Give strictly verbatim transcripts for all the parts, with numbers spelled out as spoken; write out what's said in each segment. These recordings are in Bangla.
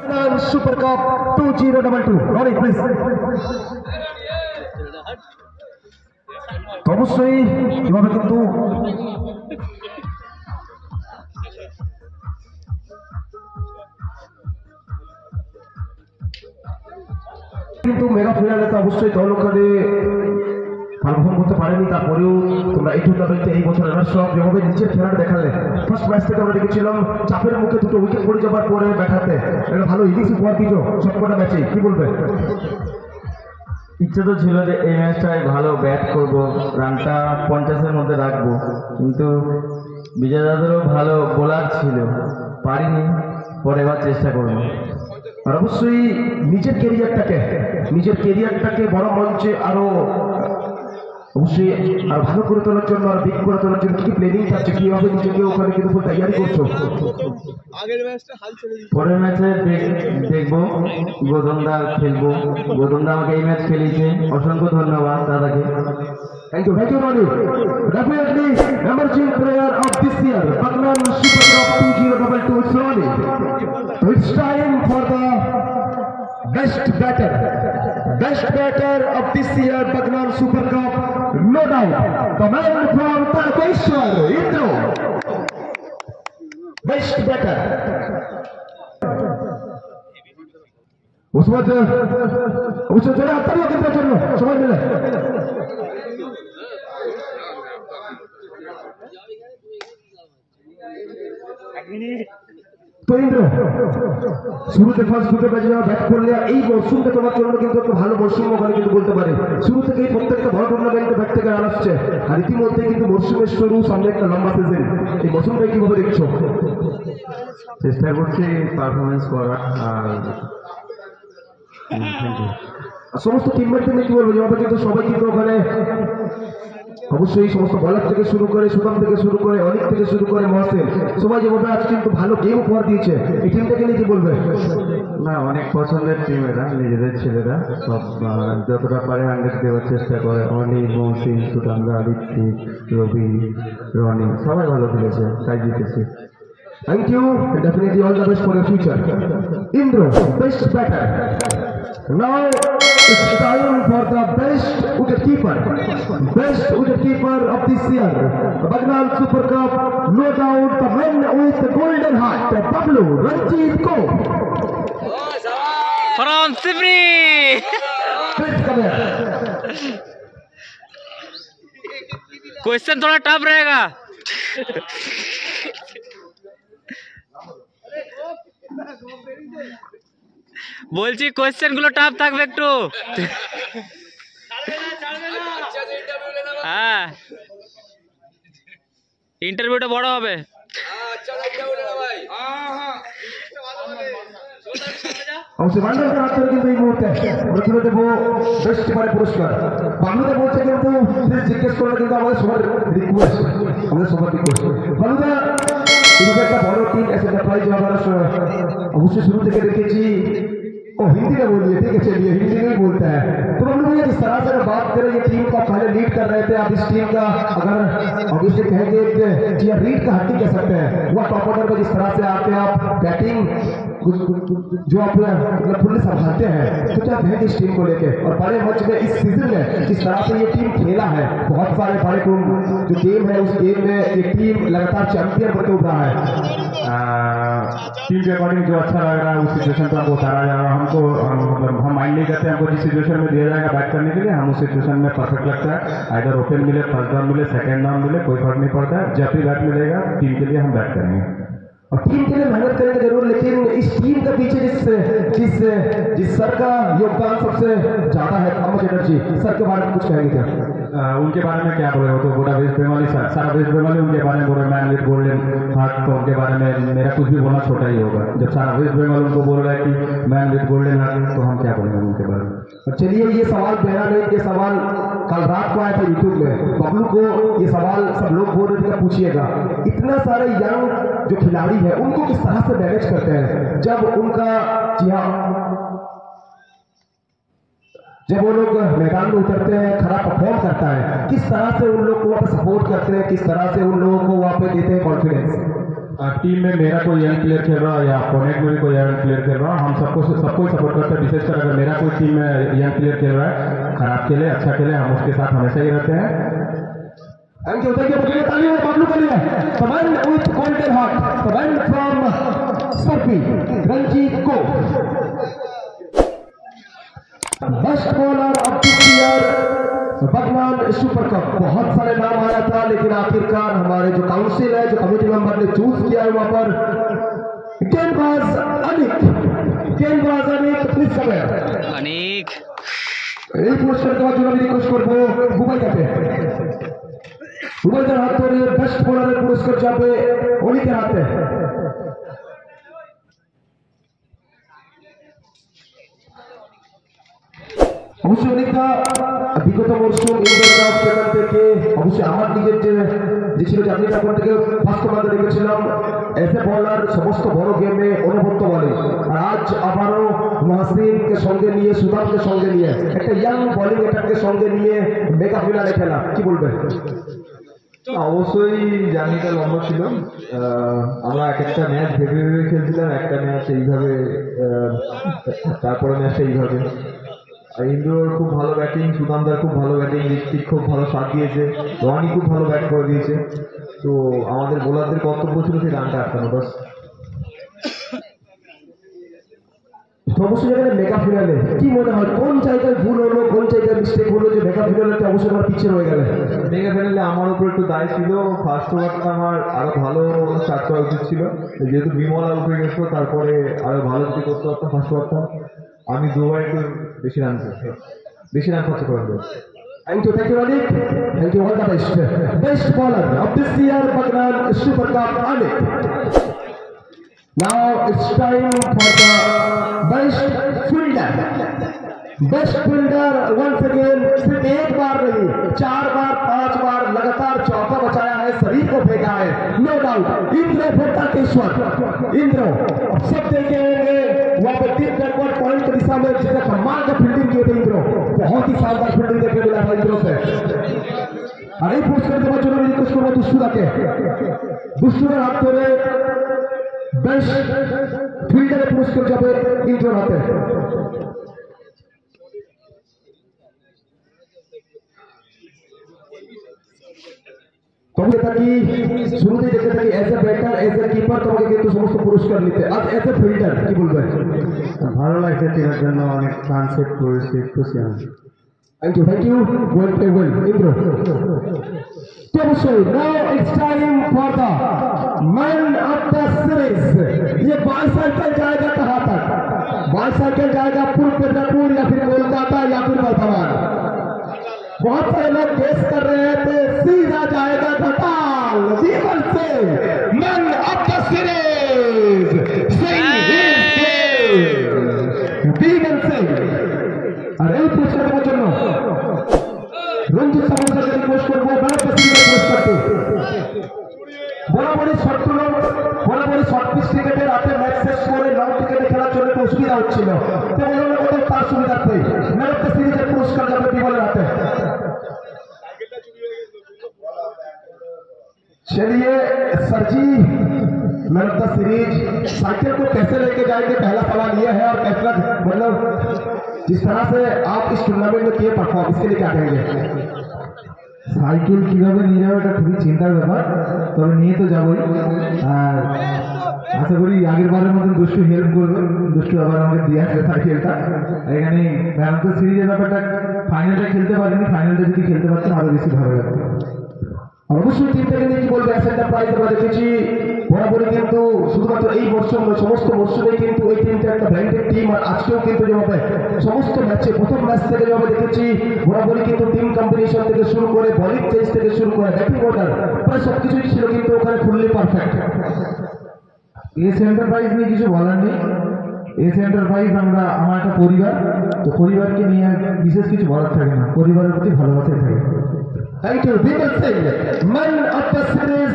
Super cup two zero double two Rony please. অবশ্যই এভাবে কিন্তু কিন্তু মেগা ফাইনালে তো অবশ্যই দল ওখানে পারফর্ম করতে পারেনি, তারপরেও তোমরা এই টুর্নামেন্টে এই বছর রানার্স আপ যেভাবে নিচের খেলাটা দেখালে, ফার্স্ট ম্যাচ থেকে আমরা দেখেছিলাম চাপের মুখে দুটো উইকেট পড়ে যাবার পরে ব্যাটাতে একটা ভালো ইনিংস উপহার দিল সবকটা ম্যাচে, কি বলবে? ইচ্ছে তো ছিল যে এই ম্যাচটায় ভালো ব্যাট করব, রানটা পঞ্চাশের মধ্যে রাখবো, কিন্তু বিজয় দাদারও ভালো বোলার ছিল, পারিনি, পরে এবার চেষ্টা করবো। আর অবশ্যই নিজের কেরিয়ারটাকে নিজের কেরিয়ারটাকে বড় মঞ্চে আরো অবশ্যই আর ভালো করে তোলার জন্য আর বিগ করে তোলার জন্য কি প্ল্যানিং থাকছে, কিভাবে নিজেকে ওখানে কিন্তু তৈরি করছো? পরের ম্যাচে দেখবো গৌতমদা খেলবো, গৌতমদা আমাকে এই ম্যাচ খেলিয়েছে, অসংখ্য ধন্যবাদ দাদাকে। Thank you, thank you, Ronnie. Definitely emerging player of this year, Bagnan Super Cup two zero double two, it's Ronnie. So it's time for the best batter. Best batter of this year, Bagnan Super Cup, no doubt. The man from Tarkeshwar, Indro. Best batter. उसमें उसमें जरा आता है कितना चलो समझ मिले তো ইন্দ্র শুরুতে ফার্স্ট দুটো ম্যাচ ব্যাট করলে এই মরশুমটা তোমার জন্য কিন্তু একটা ভালো মরশুম ওখানে কিন্তু বলতে পারে। শুরু থেকেই প্রত্যেকটা বড় টুর্নামেন্টে ব্যাট থেকে রান আসছে, আর ইতিমধ্যে কিন্তু মরশুমের শুরু, সামনে একটা লম্বা সিজন, এই মরশুমটা কিভাবে দেখছো? চেষ্টা করছি পারফরমেন্স করার, আর সমস্ত টিমমেটদের নিয়ে কি বলবো, যেভাবে কিন্তু সবাই কিন্তু ওখানে অবশ্যই সমস্ত বলার থেকে শুরু করে, সুদাম থেকে শুরু করে, অনেক থেকে শুরু করে মহাসেন, সবাই যেভাবে আজ কিন্তু ভালো গেম উপহার দিয়েছে, এই টিমটাকে নিয়ে কি বলবে? না, অনেক পছন্দের টিম এরা, নিজেদের ছেলেরা সব যতটা পারে হান্ড্রেড দেওয়ার চেষ্টা করে। অনিল, মহসিন, সুদামদা, ঋত্বিক, রবি, রনি সবাই ভালো খেলেছে, তাই জিতেছে। Thank you, and definitely all the best for your future. Indro, best batter. Now it's time for the best wicketkeeper. Best wicketkeeper of this year, the Bagnan Super Cup, no doubt the man with the golden heart, Pablo Ranjit Kaur. From Sibri. Please come here. Question थोड़ा टफ रहेगा। বলছি কোয়েশ্চেন গুলো টাফ থাকবে একটু। হ্যাঁ, ইন্টারভিউটা বড় হবে। অবশ্যই বাংলাদেশের হাত ধরে কিন্তু এই মুহূর্তে আমরা তুলে দেবো বেস্ট কিপারের পুরস্কার। বাংলাদেশ বলছে কিন্তু জিজ্ঞেস করলে কিন্তু আমাদের সবার রিকোয়েস্ট, আমাদের সবার রিকোয়েস্ট বাংলাদেশ এভাবে একটা বড় টিম ऐसे প্রাইজ हमारा অবশ্যই शुरू থেকে দেখেছি। ओ हिंदी में बोलिए, ठीक है चलिए हिंदी में बोलता है। तो हम लोग जिस तरह से बात करें, ये टीम का पहले लीड कर रहे थे, आप इस टीम का अगर ऑब्वियसली कहेंगे कि ये रीड का हड्डी कह सकते हैं, वो टॉप ऑर्डर में जिस तरह से आते हैं आप बैटिंग जो आप मतलब फुल्ली संभालते हैं, तो क्या कहेंगे इस टीम को लेके? और बड़े मैच में इस सीजन में जिस तरह से ये टीम खेला है, बहुत सारे बड़े जो गेम है उस गेम में ये टीम लगातार चैंपियन बनकर उभरा है। टीम के अकॉर्डिंग जो अच्छा लग रहा है उस सिचुएशन को हमको उतारा जा रहा है। हमको मतलब हम माइंड नहीं करते, हमको जिस सिचुएशन में दिया जाएगा बैट करने के लिए, हम उस सिचुएशन में परफेक्ट लगता है। आइदर ओपन मिले, फर्स्ट डाउन मिले, सेकंड डाउन मिले, कोई फर्क नहीं पड़ता है। जब भी बैट मिलेगा टीम के लिए हम बैट करेंगे और टीम के लिए मेहनत करेंगे जरूर, लेकिन इस टीम के पीछे जिस जिस जिस सर का योगदान सबसे ज्यादा है, थॉमस चैटर्जी सर के बारे में कुछ कहेंगे क्या? आ, उनके बारे में क्या बोले, वो तो पूरा वेस्ट बंगाली, सारा वेस्ट बंगाली उनके बारे में बोल रहे, मैन विद गोल्डन हार्ट, तो उनके बारे में मेरा कुछ भी बोलना छोटा ही होगा। जब सारा वेस्ट बंगाल उनको बोल रहा है कि मैन विद गोल्डन हार्ट, तो हम क्या बोलेंगे उनके बारे में? चलिए ये सवाल मेरा नहीं, ये सवाल कल रात को आया था यूट्यूब में, बबलू को ये सवाल सब लोग बोल रहे थे पूछिएगा। इतना सारे यंग जो खिलाड़ी है उनको किस तरह से मैनेज करते हैं जब उनका जी हाँ जब वो लोग मैदान में उतरते हैं, खराब परफॉर्म करता है, किस तरह से उन लोग को वहाँ पे सपोर्ट करते हैं, किस तरह से उन लोगों को वहाँ पे देते हैं कॉन्फिडेंस? टीम में मेरा कोई यंग प्लेयर खेल रहा है या अपोनेंट में भी कोई यंग प्लेयर खेल रहा है, हम सबको सबको सपोर्ट करते हैं। विशेषकर अगर मेरा कोई टीम में यंग प्लेयर खेल रहा है, खराब खेले अच्छा खेले, हम उसके साथ हमेशा ही रहते हैं। Thank you, thank you. Bagi tali oleh Pablo Kalia. The man with golden heart. The man from Serbi, Ranjit Go. Best bowler of this year, Bagnan super cup. बहुत सारे नाम आया था, लेकिन आखिरकार हमारे जो काउंसिल है, जो कमेटी मेंबर ने चूज किया है, वहां पर गेंदबाज अनिक, गेंदबाज Anik please come here. Anik এই পুরস্কার দেওয়ার জন্য আমি রিকোয়েস্ট করবো বুবাইদাকে। বুবাইদার হাত ধরে বেস্ট বোলারের পুরস্কার যাবে অনিকের হাতে। অবশ্যই অনিকদা বিগত মরশুম ইন্ডিয়ান কাপ সেখান থেকে অবশ্যই আমার নিজের যে যে ছিল যে আমি তখন থেকে ফার্স্ট ওভারে রেখেছিলাম এস এ বলার সমস্ত বড় গেমে অনুভূত বলে। আর আজ আবারও মহাসিনকে সঙ্গে নিয়ে সুদামকে সঙ্গে নিয়ে একটা ইয়াং বোলিং অ্যাটাককে সঙ্গে নিয়ে মেগা ফিনালে খেলা, কি বলবেন? অবশ্যই জার্নিটা লম্বা ছিল। আমরা এক একটা ম্যাচ ভেবে ভেবে খেলছিলাম, একটা ম্যাচ এইভাবে, তারপরে ম্যাচটা এইভাবে। আর ইন্দ্রর খুব ভালো ব্যাটিং, সুদামদার খুব ভালো ব্যাটিং, ঋত্বিক খুব ভালো সাথ দিয়েছে, রনি খুব ভালো ব্যাট করে দিয়েছে। তো আমাদের বোলারদের কর্তব্য ছিল সেই রানটা আটকানো, বাস। অবশ্যই এখানে মেগা ফিনালে কি মনে হয় কোন জায়গায় ভুল হলো, কোন জায়গায় মিস্টেক হলো যে মেগা ফিনালেতে অবশ্যই আমার পিছিয়ে রয়ে গেলে? মেগা ফিনালে আমার উপর একটু দায় ছিল। ফার্স্ট ওভারটা আমার আরো ভালো স্টার্ট করা উচিত ছিল, যেহেতু বিমল আউট হয়ে গেছিল। তারপরে আরো ভালো যদি করতে পারতাম ফার্স্ট ওভারটা, আমি দুবার একটু বেশি রান বেশি রান খরচ করে দেবো। Thank you, thank you, Anik. Thank you, all the best. Best bowler of this year, Bagnan Super Cup, Anik. Now it's time for the best fielder. Best fielder once again सिर्फ एक बार नहीं, चार बार पांच बार लगातार चौका बचाया है, शरीर को फेंका है, नो डाउट। इंद्र भेटाकेश्वर, इंद्र सब देखेंगे वहां पे तीन रिकॉर्ड पॉइंट की दिशा में जिसने कमाल का फील्डिंग किए थे इंद्र, बहुत ही शानदार फील्डिंग देखने मिला था इंद्र से। আর এই পুরস্কার দেওয়ার জন্য আমি রিকোয়েস্ট করবো দুষ্টুদাকে। দুষ্টুদের হাত ধরে বেস্ট ফিল্ডারের পুরস্কার যাবে ইন্দ্রর হাতে। তোমাকে থাকি শুরুতেই দেখে থাকি as a batter, as a keeper তোমাকে কিন্তু সমস্ত পুরস্কার নিতে, আজ এজ এ ফিল্ডার কি বলবেন? ভালো লাগছে, টিমের জন্য অনেক রান সেট করেছি, খুশি আমি। Thank you, thank you. Well play, well, Indro. অবশ্যই now it's time for the man of the series. ये बाईसाइकिल जाएगा कहाँ तक? बाईसाइकिल जाएगा पूर्व मिदनापुर या फिर कोलकाता या फिर वर्धमान? बहुत सारे लोग गेस कर रहे थे सीधा जाएगा घटाल। जीवन से man of the series Jeevan Singh. আর এই পুরস্কার দেওয়ার জন্য রঞ্জিত সামন্তকে রিকোয়েস্ট করবো ম্যান অফ দ্য সিরিজ পুরস্কারটি। বরাবরই শর্ট বরাবরই শর্ট পিচ ক্রিকেটে রাতে ম্যাচ শেষ করে লং ক্রিকেটে খেলার জন্য একটু অসুবিধা হচ্ছিল, তো বললাম ওদের তার সুবিধার্থে ম্যান অফ দ্য সিরিজের পুরস্কার যাবে বিমলের হাতে। चलिए sir ji, man of the series cycle को कैसे लेके जाएंगे, पहला सवाल यह है। और कैसा मतलब जिस तरह से आप इस टूर्नामेंट में किए परफॉर्म, इसके लिए क्या कहेंगे? সাইকেল কিভাবে নিয়ে যাবো এটা খুবই চিন্তার ব্যাপার, তবে নিয়ে তো যাবোই। আর আশা করি আগের বারের মতন দুষ্টু হেল্প করবে, দুষ্টু আবার আমাকে দিয়ে আসবে সাইকেলটা। এখানে ম্যান অফ দ্য সিরিজের ব্যাপারটা ফাইনালটা খেলতে পারিনি, ফাইনালটা যদি খেলতে পারতাম আরো বেশি ভালো লাগতো। আর অবশ্যই টিম থেকে নিয়ে কি বলবে? অ্যাসেন্টা প্রাইজ আমরা দেখেছি বরাবরই, কিন্তু শুধুমাত্র এই মরশুম নয়, সমস্ত মরশুমেই কিন্তু এই টিমটা একটা ব্র্যান্ডেড টিম। আর আজকেও কিন্তু যেভাবে সমস্ত ম্যাচে প্রথম ম্যাচ থেকে যেভাবে দেখেছি বরাবরই কিন্তু টিম কম্বিনেশন থেকে শুরু করে বলিং চেঞ্জ থেকে শুরু করে ব্যাটিং অর্ডার প্রায় সবকিছুই ছিল কিন্তু ওখানে ফুললি পারফেক্ট। এস এন্টারপ্রাইজ নিয়ে কিছু বলার নেই। এস এন্টারপ্রাইজ আমরা আমার একটা পরিবার, তো পরিবারকে নিয়ে বিশেষ কিছু বলার থাকে না, পরিবারের প্রতি ভালোবাসাই থাকে। Thank you Bimal Singh, man of the series.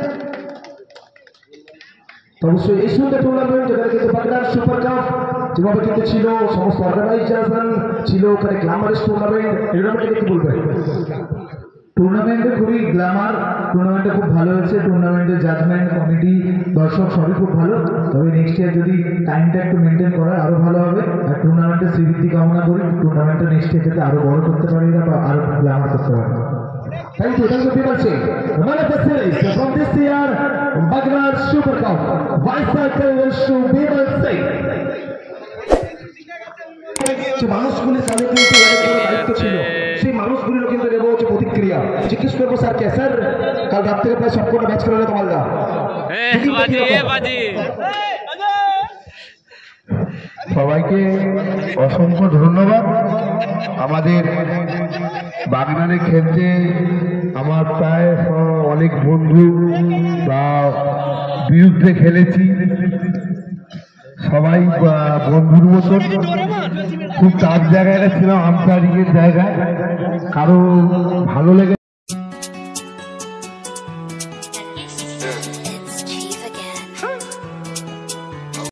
অবশ্যই এই সুন্দর টুর্নামেন্ট যেখানে কিন্তু বাগনান সুপার কাপ যেভাবে কিন্তু ছিল, সমস্ত অর্গানাইজেশন ছিল, ওখানে গ্ল্যামারাস টুর্নামেন্ট, টুর্নামেন্টে কি বলবেন? টুর্নামেন্টে খুবই গ্ল্যামার, টুর্নামেন্টটা খুব ভালো হয়েছে, টুর্নামেন্টের জাজমেন্ট কমিটি দর্শক সবই খুব ভালো। তবে নেক্সট ইয়ার যদি টাইমটা একটু মেনটেন করা হয় আরো ভালো হবে। আর টুর্নামেন্টের শ্রীবৃদ্ধি কামনা করি, টুর্নামেন্টটা নেক্সট ইয়ার যাতে আরো বড় করতে পারি না বা আরো গ্ল্যামার করতে পারি। Thank you, thank you very much. Man of the series from this year, Bagnar Super Cup, Bicycle Shubham Singh. যে মানুষগুলি সামনে কিন্তু অনেক বড় দায়িত্ব ছিল, সেই মানুষগুলিরও কিন্তু দেবো হচ্ছে প্রতিক্রিয়া। জিজ্ঞেস করবো স্যারকে, স্যার কাল রাত থেকে প্রায় সম্পূর্ণ ম্যাচ করে তোমার দা এ বাজি এ বাজি সবাইকে অসংখ্য ধন্যবাদ। আমাদের বাগনানে খেলতে আমার প্রায় অনেক বন্ধু বা বিরুদ্ধে খেলেছি, সবাই বন্ধুর মতন। খুব টাফ জায়গায় ছিলাম, আম্পায়ারিংয়ের জায়গায়, কারো ভালো লেগে